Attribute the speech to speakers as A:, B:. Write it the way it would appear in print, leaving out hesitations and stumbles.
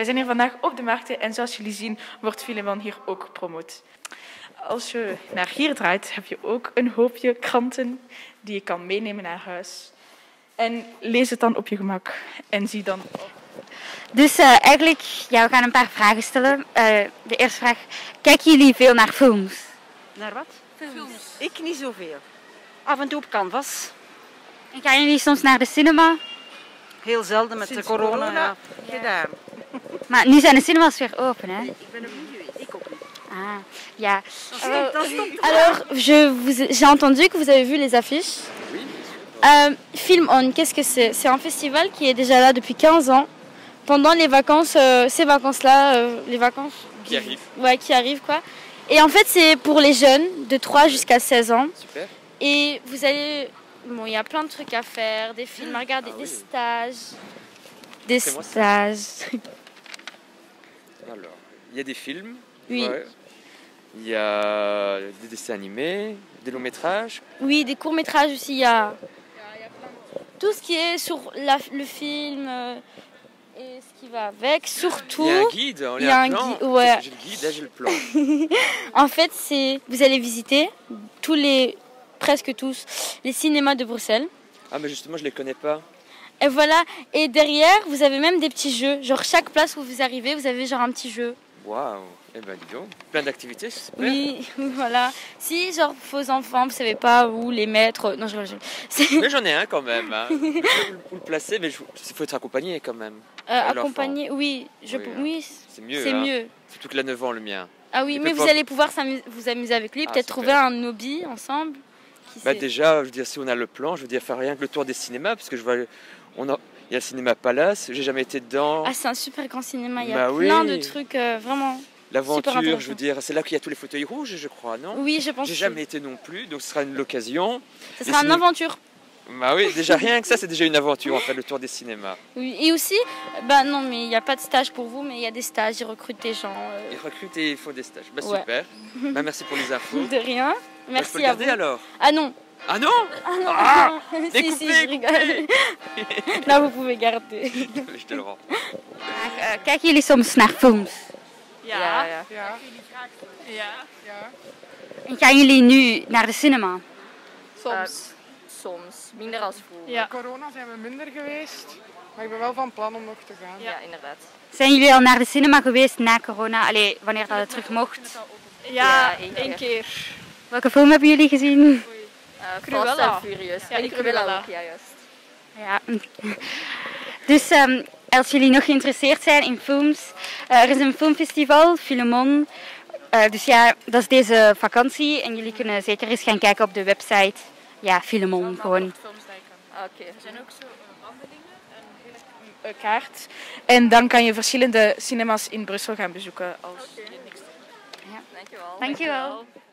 A: Wij zijn hier vandaag op de markten en zoals jullie zien wordt Filemon hier ook gepromoot. Als je naar hier draait heb je ook een hoopje kranten die je kan meenemen naar huis. En lees het dan op je gemak en zie dan...
B: Dus eigenlijk, ja, we gaan een paar vragen stellen. De eerste vraag, kijken jullie veel naar films?
C: Naar wat? Films. Ik niet zoveel. Af en toe op canvas.
B: En gaan jullie soms naar de cinema?
C: Heel zelden met de corona. Ja. Gedaan.
B: Maar nu zijn de cinemas weer open, hè?
C: Ik ben er niet geweest. Ik ook niet.
B: Ah, ja.
D: Alors, j'ai entendu que vous avez vu les affiches.
E: Oui.
D: Film On, qu'est-ce que c'est? C'est un festival qui est déjà là depuis 15 ans. Pendant les vacances, ces vacances-là, les vacances
E: Qui arrive.
D: Ouais, qui arrivent quoi. Et en fait, c'est pour les jeunes de 3 jusqu'à 16 ans.
E: Super.
D: Et vous allez... Bon, il y a plein de trucs à faire, des films à regarder, des stages. Des
E: C'est moi,
D: stages.
E: Alors, il y a des films.
D: Oui.
E: Ouais. Il y a des dessins animés, des longs métrages.
D: Oui, des courts-métrages aussi. Il y a tout ce qui est sur le film et ce qui va avec. Surtout,
E: Il y a un guide, on
D: il y a un
E: plan.
D: guide, ouais.
E: J'ai le guide, là j'ai le plan.
D: en fait, vous allez visiter presque tous, les cinémas de Bruxelles.
E: Ah mais justement je les connais pas.
D: Et voilà. Et derrière, vous avez même des petits jeux. Genre chaque place où vous arrivez, vous avez genre un petit jeu.
E: Waouh. Eh ben dis donc, plein d'activités, c'est super.
D: Oui, voilà. Si genre vos enfants, vous savez pas où les mettre. Non, je.
E: Mais j'en ai un quand même. Hein. Je sais pas où le placer, mais il faut être accompagné quand même.
D: Accompagné, oui,
E: Oui, c'est mieux.
D: C'est
E: hein.
D: mieux.
E: Surtout que là 9 ans le mien.
D: Ah oui,
E: Il
D: mais
E: peut
D: vous
E: pas-
D: allez pouvoir vous amuser avec lui,
E: Ah,
D: peut-être
E: super.
D: trouver un hobby ensemble. Qui
E: Bah
D: sait.
E: déjà, je veux dire, si on a le plan, je veux dire faire rien que le tour des cinémas, parce que il y a le cinéma Palace, j'ai jamais été dedans.
D: Ah, c'est un super grand cinéma, il y a
E: Bah oui.
D: plein de trucs vraiment. super
E: L'aventure,
D: intéressant.
E: je veux dire, c'est là qu'il y a tous les fauteuils rouges, je crois, non?
D: Oui, je pense.
E: J'ai
D: que
E: jamais été non plus, donc ce sera l'occasion.
D: Ce
E: Les
D: sera une
E: ciné-
D: aventure.
E: Bah oui, déjà rien que ça, c'est déjà une aventure en fait, le tour des cinémas.
D: Oui. Et aussi, bah non, mais il n'y a pas de stage pour vous, mais il y a des stages, ils recrutent des gens.
E: Ils recrutent et ils font des stages. Bah
D: Ouais.
E: super. Bah merci pour les infos.
D: De rien.
E: Bah, je
D: Merci
E: peux le
D: à
E: garder
D: vous.
E: alors?
D: Ah non.
E: Ah non?
D: Ah non.
E: Ah
D: non.
E: Découpé,
D: si, je rigole. Là, vous pouvez garder.
E: Je te le rends.
B: Kijken jullie soms naar films?
A: Ja.
B: En gaan jullie nu naar de cinema?
F: Soms, minder als vroeger.
A: Ja.
G: Corona zijn we minder geweest, maar ik ben wel van plan om nog te gaan.
F: Ja, inderdaad.
B: Zijn jullie al naar de cinema geweest na corona? Allee, wanneer dat het terug mocht?
F: Ja,
A: één keer.
B: Welke film hebben jullie gezien?
F: Fast and Furious.
A: Ja,
F: En
A: Cruella.
F: Cruella ook, ja juist.
B: Ja. Dus als jullie nog geïnteresseerd zijn in films, er is een filmfestival, Filemon. Dus ja, dat is deze vakantie en jullie kunnen zeker eens gaan kijken op de website. Ja, Filemon gewoon.
F: Oké.
A: Er zijn ook zo wandelingen, een kaart. En dan kan je verschillende cinemas in Brussel gaan bezoeken. Als je niks
F: Dankjewel.
B: Dankjewel.